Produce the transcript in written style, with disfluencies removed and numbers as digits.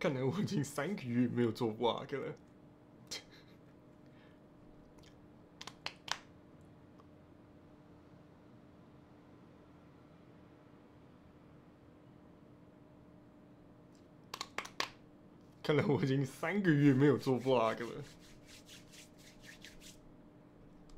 看来我已经3个月没有做 vlog 了。看来我已经3个月没有做 vlog 了。